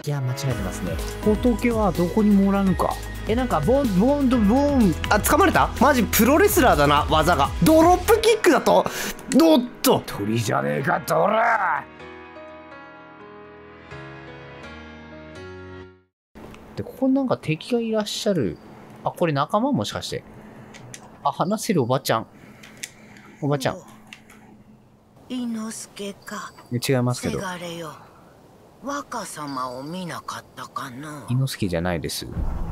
いや、間違えてますね。仏はどこにもおらぬか。なんかボンボンドボン。あ、掴まれた？マジプロレスラーだな、技が。ドロップキックだと。おっと、鳥じゃねえか、ドラ。で、ここなんか敵がいらっしゃる。あ、これ仲間もしかして。あ、話せるおばちゃん。おばちゃん。 伊之助か。 違いますけど。 せがれよ。若様を見なかったかな。 伊之助じゃないです。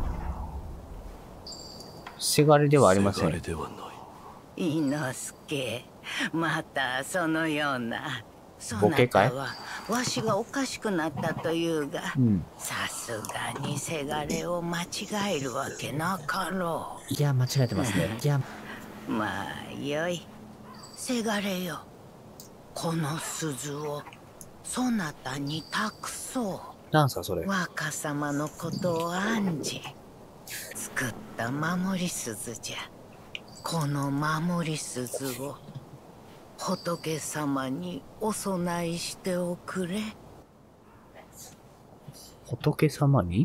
せがれではありません。 伊之助、またそのような。 ボケかい？ わしがおかしくなったというが、さすがにせがれを間違えるわけなかろう。 いや、間違えてますね。いや、 まあよい。せがれよ、この鈴をそなたに託そう。 なんすかそれ。 若様のことを案じ作った守り鈴じゃ。この守り鈴を仏様にお供えしておくれ。 仏様に？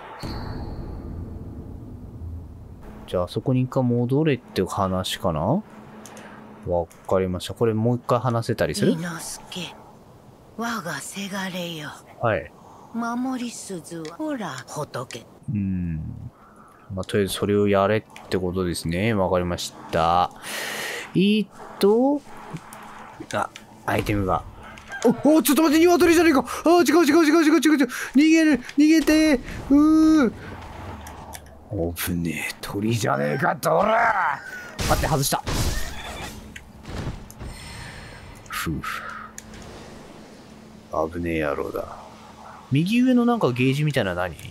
じゃあ、あそこに一回戻れって話かな？わかりました。これもう一回話せたりする？ 伊之助、我がせがれよ。 はい。 守り鈴は、ほら、仏。 まあ、とりあえずそれをやれってことですね。わかりました。アイテムが。お、ちょっと待って、鶏じゃねえか。違う。逃げて。おぶねえ、鳥じゃねえか、ドラ。待って、外した。危ねえ野郎だ。右上のなんかゲージみたいな何？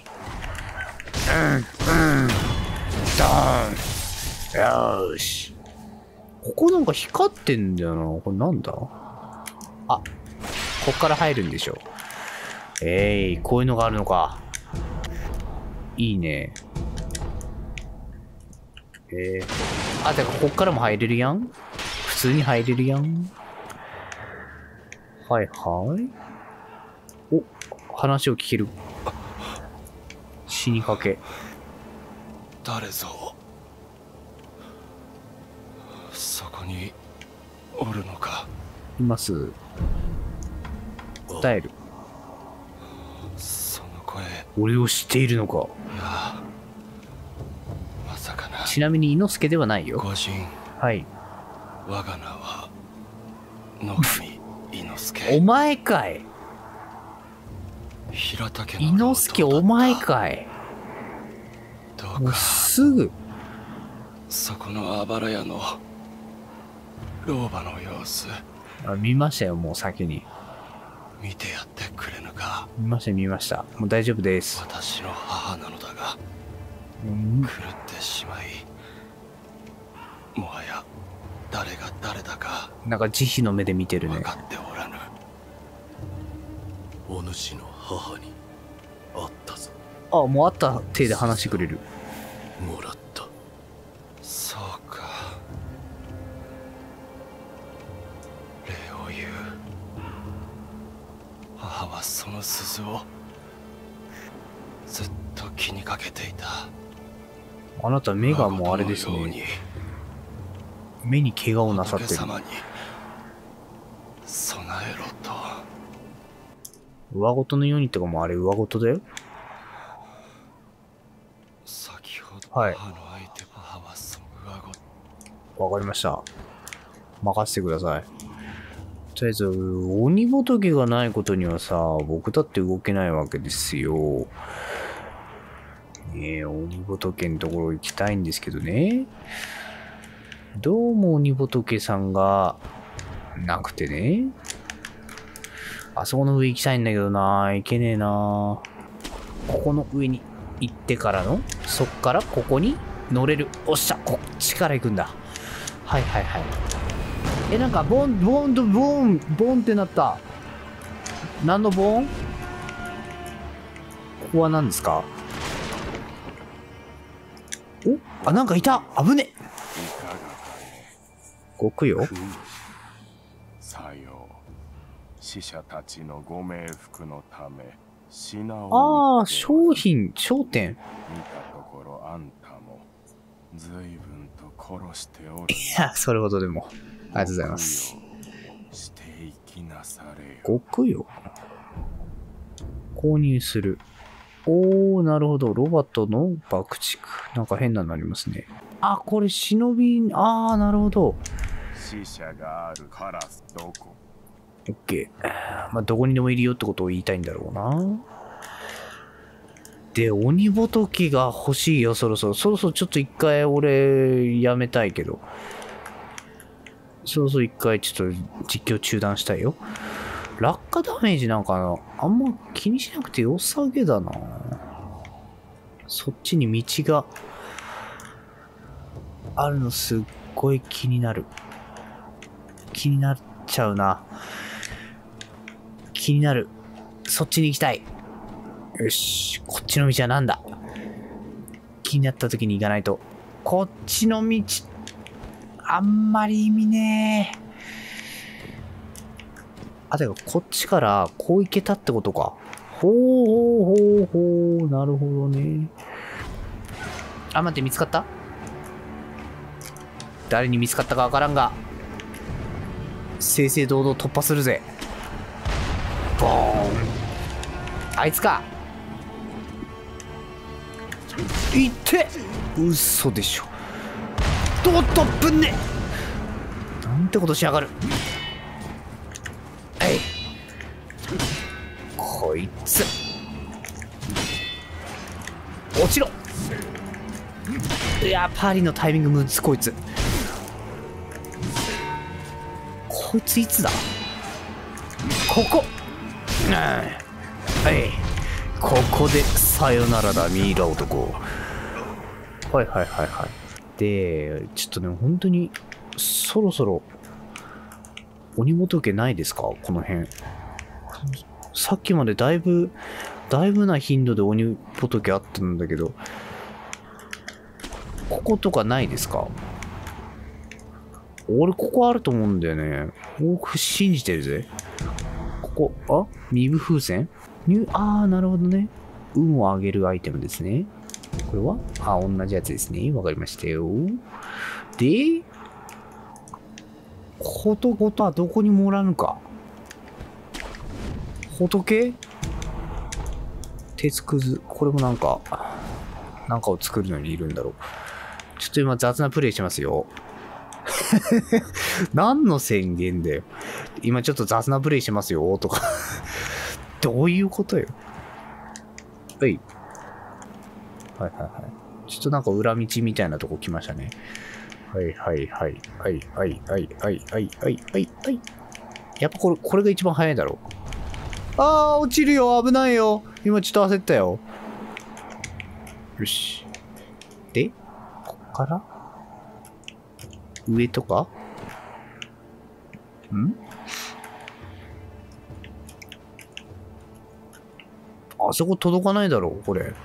ドーン。よーし。ここなんか光ってんだよな。これなんだ？あ、こっから入るんでしょ。こういうのがあるのか。いいね。あ、てかこっからも入れるやん。普通に入れるやん。はい。お、話を聞ける。死にかけ。 誰ぞそこにおるのか。 います。答える。 その声。 俺を知っているのか。 いや、まさかな。 ちなみに伊之助ではないよ。 御神。 はい。 我が名は野上伊之助。 お前かい。 平竹伊之助お前かい。 どうかもうすぐそこのあばら屋の老婆の様子見ましたよ。もう先に見てやってくれぬか。 見ました。もう大丈夫です。 私の母なのだが、狂ってしまい、もはや誰が誰だかなんか慈悲の目で見てるね。 分かっておらぬ。 お主の母に会ったぞ。 あ、もうあった手で話してくれる。 もらった。 そうか。礼を言う。母はその鈴をずっと気にかけていた。 あなた目がもうあれですね。目に怪我をなさってる。 仏様に備えろと。 上事のようにってか、もうあれ上事だよ。 先ほどはい。 母の相手、母はその上事。 わかりました。任せてください。とりあえず、鬼仏がないことにはさ、僕だって動けないわけですよ。ねえ、鬼仏のところ行きたいんですけどね。どうも鬼仏さんがなくてね。あそこの上行きたいんだけどな。行けねえな。ここの上に行ってからの、そっからここに乗れる。おっしゃ、こっちから行くんだ。はい。なんかボンってなった。何のボン？ここは何ですか？お、なんかいた。危ね。極よ。 さよう。死者たちのご冥福のためああ、商品、商店。 見たところあんたも随分と殺しておる。 いや、それほどでも。ありがとうございます。 していきなされよ。 極よ。購入する。おー、なるほど。ロバトの爆竹。なんか変なのありますね。あ、これ忍び、あー、なるほど。 死者があるカラスどこ？ オッケー。まあ、どこにでもいるよってことを言いたいんだろうな。で、鬼仏が欲しいよ、そろそろ。そろそろちょっと一回俺、やめたいけど。そろそろ一回ちょっと実況中断したいよ。落下ダメージなんかあんま気にしなくて良さげだな。そっちに道があるのすっごい気になる。気になっちゃうな。気になる。そっちに行きたい。よし。こっちの道はなんだ？気になった時に行かないと。こっちの道、あんまり意味ねえ。あ、てか、こっちからこう行けたってことか。ほうほうほうほう。なるほどね。あ、待って、見つかった？誰に見つかったかわからんが、正々堂々突破するぜ。ボーン。あいつか。いって嘘でしょ。おっとぶんね。なんてことしやがる。はい。こいつ落ちろ。いやパーリーのタイミングむずこいつ。こいついつだ。ここ。はい。ここでさよならだミイラ男。はいはいはいはい。で、ちょっとね、本当に、そろそろ、鬼仏ないですか？この辺。さっきまでだいぶな頻度で鬼仏あったんだけど、こことかないですか？俺、ここあると思うんだよね。僕、信じてるぜ。ここ、あ？身分風船？あー、なるほどね。運を上げるアイテムですね。これは同じやつですね。わかりましたよ。で、ことはどこにもおらぬか。仏？鉄くず。これもなんかを作るのにいるんだろう。ちょっと今雑なプレイしますよ。何の宣言だよ。今ちょっと雑なプレイしますよ。とか。どういうことよ。はい。はいはいはい。ちょっとなんか裏道みたいなとこ来ましたね。はいはいはい。はいはいはいはいはいはいはいはい。やっぱこれが一番早いだろう。あー、落ちるよ。危ないよ。今ちょっと焦ったよ。よし。で、こっから上とかあそこ届かないだろう、これ。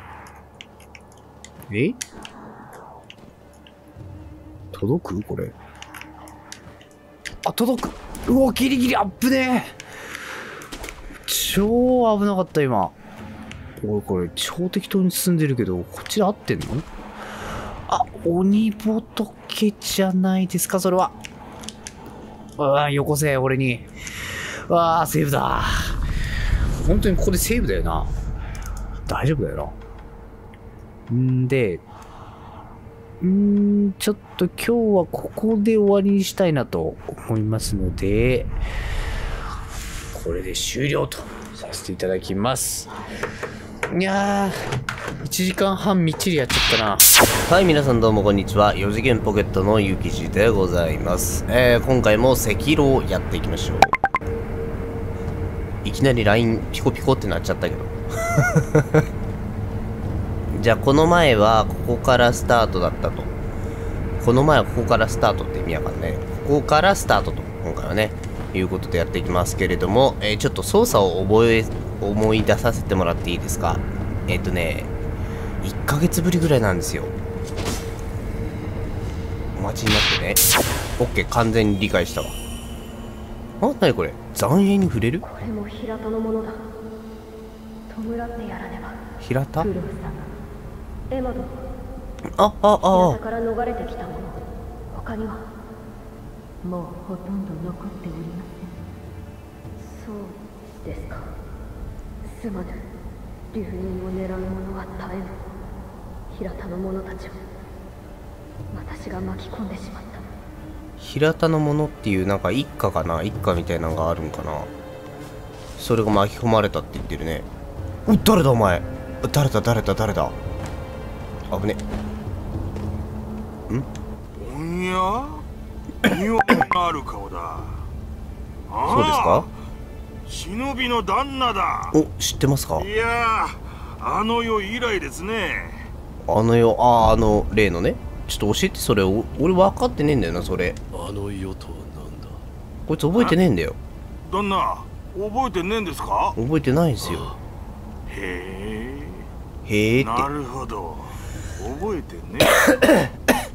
届くこれ。あ、届く。うお、ギリギリ、あっぶねえ。超危なかった、今。おい、これ、超適当に進んでるけど、こっちで合ってんの？あ、鬼仏じゃないですか、それは。よこせ、俺に。セーブだ。本当にここでセーブだよな。大丈夫だよな。んで、ちょっと今日はここで終わりにしたいなと思いますので、これで終了とさせていただきます。いやー、1時間半みっちりやっちゃったな。 はい、皆さんどうもこんにちは。4次元ポケットのゆきじでございます。今回も赤狼をやっていきましょう。いきなり LINE ピコピコってなっちゃったけど。じゃあこの前はここからスタートだったと。この前はここからスタートって意味わかんない。ここからスタートと、今回はね、いうことでやっていきますけれども、ちょっと操作を思い出させてもらっていいですか。1ヶ月ぶりぐらいなんですよ。お待ちになってね。OK、完全に理解したわ。なにこれ、残影に触れる？ これも平田のものだ。 ってやらねば。 平田？ クロウ様、エマ殿、 あ平田から逃れてきた者、他にはもうほとんど残っておりません。そうですか。すまぬ。流人を狙う者は絶えぬ。平田の者たちを私が巻き込んでしまった。 平田の者っていうなんか一家かな、一家みたいなのがあるんかな。それが巻き込まれたって言ってるね。お、誰だお前。誰だ危ね。 おんや妙なある顔だ。 そうですか？ 忍びの旦那だ。 お、知ってますか？ いやー、あの世以来ですね。 あの世、例のね。ちょっと教えて、それ。俺分かってねえんだよな、それ。 あの世とはなんだ。 こいつ覚えてねえんだよ。 旦那、覚えてねえんですか？ 覚えてないんですよ。 へへえって。 なるほど。覚えてね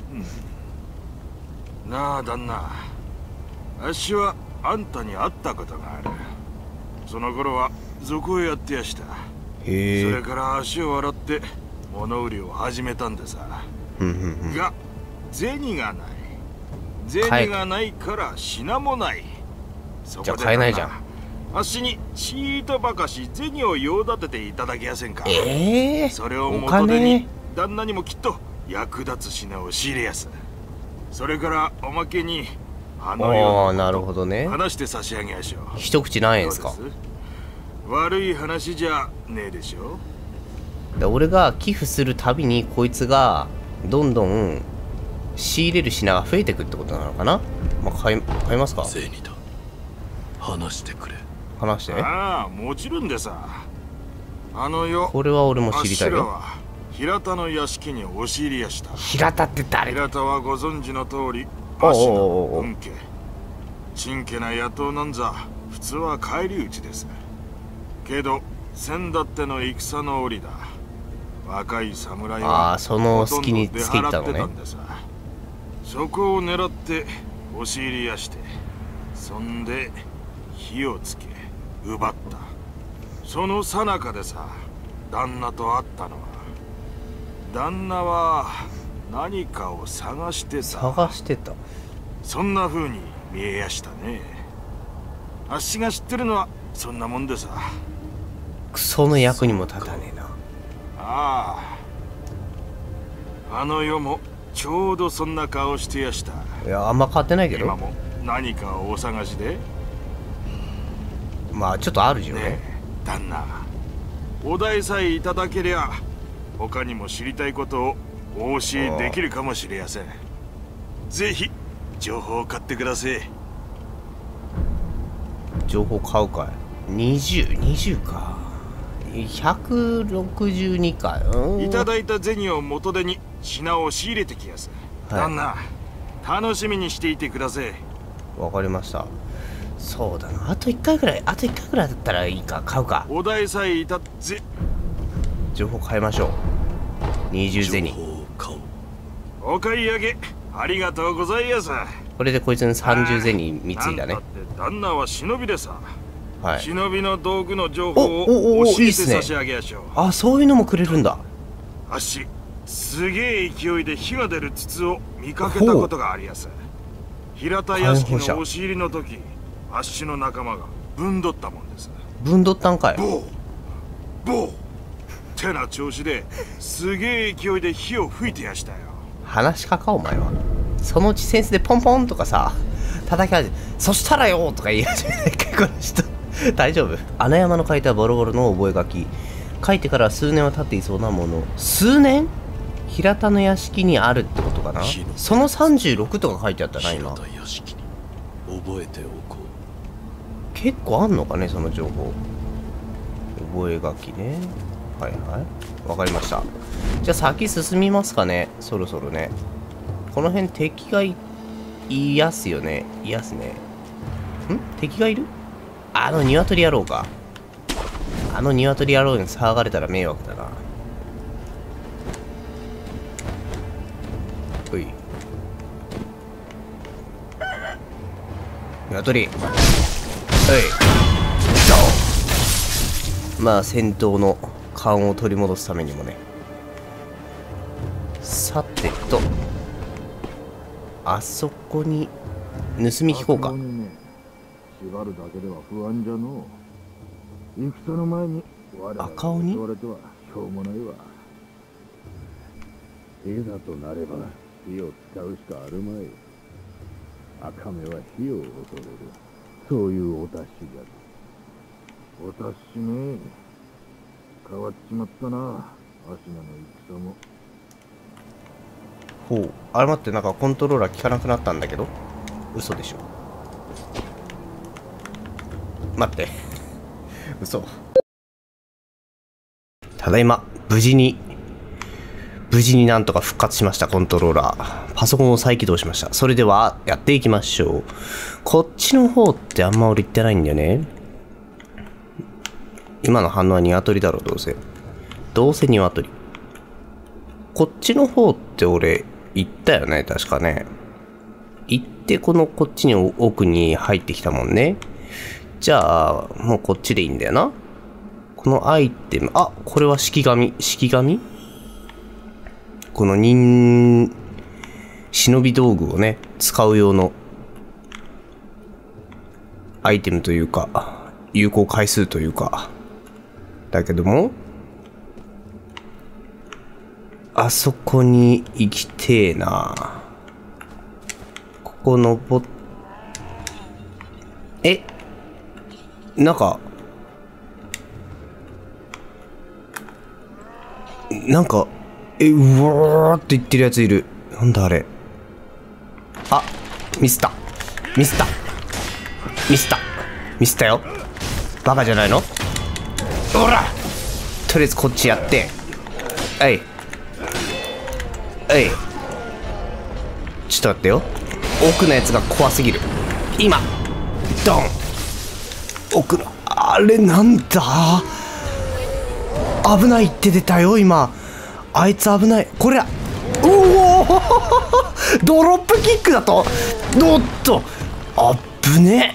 え。なあ旦那、あっしはあんたに会ったことがある。その頃は賊をやってやした。 へえ。 それから足を洗って物売りを始めたんでさ。が銭がない。銭がないから品もない。そこでじゃあ買えないじゃん。 あっしにちーとばかし銭を用立てていただけやせんか。それを元手に旦那にもきっと役立つ品を仕入れやす。それからおまけにあのようなこと話して差し上げやしょう。 一口何円ですか？ 悪い話じゃねえでしょ。 俺が寄付するたびにこいつがどんどん仕入れる品が増えてくってことなのかな。まあ、買いますか？ 銭だ。話してくれ。 話して。 ああ、もちろんでさ。あの世、 これは俺も知りたいよ。 平田の屋敷に押し入りやした。 平田って誰？ 平田はご存知の通り、足の本家。真家な野党なんざ普通は返り討ちです。けど先だっての戦の折だ。若い侍はその隙につけ入ったのね。 そこを狙って押し入りやして、そんで火をつけ奪った。その最中でさ、旦那と会ったのは。旦那は何かを探してた。そんな風に見えやしたね。あっしが知ってるのはそんなもんでさ。 クソの役にも立たねえな。 ああ、あの世もちょうどそんな顔してやした。 いや、あんま変わってないけど。 今も何かをお探しで。 まあちょっとあるじゃんね。 旦那、お題さえいただけりゃ他にも知りたいことをお教えできるかもしれやせん。ぜひ情報を買ってください。 情報買うかい。20か。162か。 いただいた銭を元手に品を仕入れてきやす。旦那、楽しみにしていてください。 わかりました。そうだな。あと1回ぐらいだったらいいか。買うか。 お題さえいた情報買いましょう。20銭。 お買い上げありがとうございます。 これでこいつに30銭貢いだね。 旦那は忍びでさ。 はい、 忍びの道具の情報を教えて差し上げやしょう。 あ、そういうのもくれるんだ。 あっし、すげえ勢いで火が出る筒を見かけたことがありやす。平田屋敷の押し入りの時、あっしの仲間がぶんどったもんです。 ぶんどったんかい。 ボーってな調子ですげえ勢いで火を吹いてやしたよ。 話し家かお前は。そのうちセンスでポンポンとかさ叩き始め、そしたらよとか言い始めないかこの人。大丈夫？穴山の書いたボロボロの覚書。書いてから数年は経っていそうなもの。数年？平田の屋敷にあるってことかな。その36とか書いてあったな今。 平田屋敷に覚えておこう。 結構あんのかねその情報。覚書ね。はいはい、わかりました。じゃあ先進みますかね。そろそろね。この辺敵がいやすよね。いやすね。敵がいる？あの鶏野郎か。あの鶏野郎に騒がれたら迷惑だな。ほい。鶏。はい。まあ戦闘の勘を取り戻すためにもね。さてと、あそこに盗み聞こうか。 縛るだけでは不安じゃのう。戦の前に我らが赤鬼襲われてはしょうもないわ。いざとなれば火を使うしかあるまい。赤目は火を恐れる。そういうお達しじゃ。お達しね。変わっちまったな、芦名の戦も。 ほう。あれ待って、なんかコントローラー効かなくなったんだけど。嘘でしょ。待って。嘘。ただいま、無事になんとか復活しました、コントローラー。パソコンを再起動しました。それでは、やっていきましょう。こっちの方ってあんま俺言ってないんだよね。今の反応は鶏だろ、どうせ。どうせ鶏。こっちの方って俺、行ったよね、確かね。行って、こっちに奥に入ってきたもんね。じゃあ、もうこっちでいいんだよな。このアイテム、あ、これは式神この忍び道具をね、使う用のアイテムというか、有効回数というか、だけども、あそこに行きてえな。ここ登っ、なんか、うわーって言ってるやついる。なんだあれ。あ、ミスったよ。バカじゃないの？ほら！とりあえずこっちやって。ちょっと待ってよ。奥のやつが怖すぎる。今ドン。奥のあれなんだ？危ないって出たよ今。あいつ危ない。これだ。おおドロップキックだと。おっとあぶね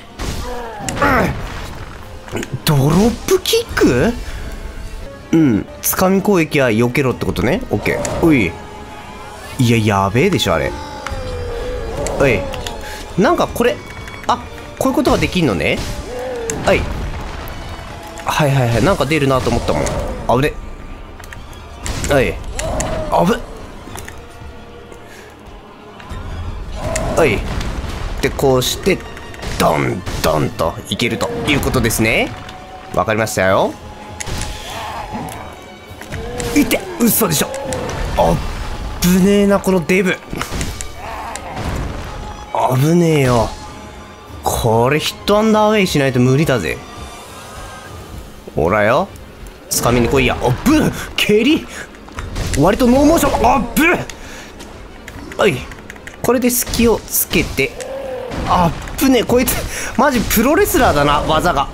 え、ドロップキック。つかみ攻撃は避けろってことね。オッケー。おい、いややべえでしょあれ。おい、なんかこれ、あ、こういうことができんのね。はいなんか出るなと思ったもん。あぶね。あぶ。でこうしてドンドンといけるということですね。わかりましたよ。いて、嘘でしょ。あぶねえなこのデブ。あぶねえよ。これヒットアンダーウェイしないと無理だぜ。ほらよ、つかみに来いや。あっぶ、蹴り割とノーモーション。あっぶ、これで隙をつけて。あっぶね、こいつマジプロレスラーだな、技が。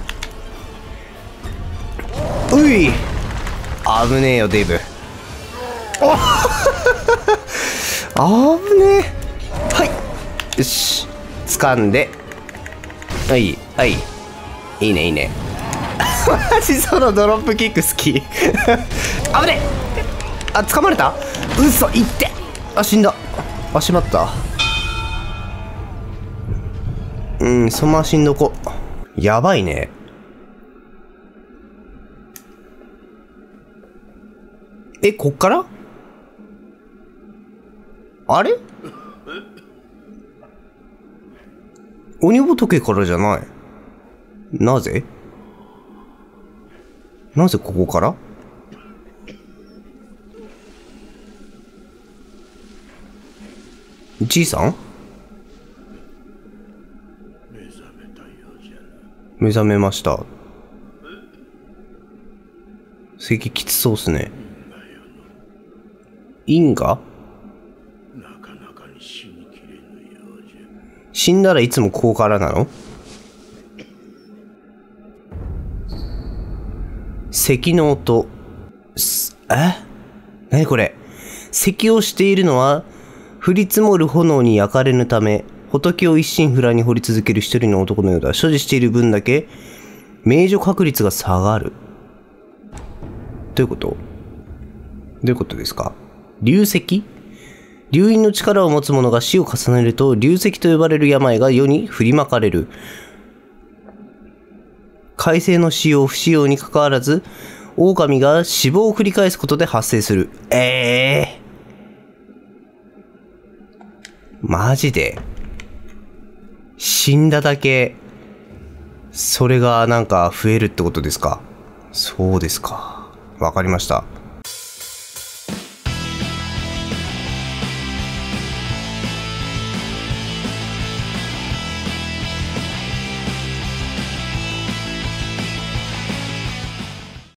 危ねえよデブ。あぶねえ。よし、掴んで。いいねマジそのドロップキック好き。あぶねえ。あ、掴まれた。嘘、いって。あ、死んだ。あ、しまった。そのまま死んどこ。やばいね。こっからあれ、鬼仏からじゃない。なぜここから。じいさん目覚めました。席きつそうっすね。因果？死んだらいつもここからなの？咳の音。何これ？咳をしているのは降り積もる炎に焼かれぬため、仏を一心不乱に掘り続ける一人の男のようだ。所持している分だけ命除確率が下がる。どういうういうこと？どういうことですか？流石？流因の力を持つ者が死を重ねると、流石と呼ばれる病が世に振りまかれる。海星の使用不使用にかかわらず、狼が死亡を繰り返すことで発生する。マジで死んだだけ、それがなんか増えるってことですか？そうですか。わかりました。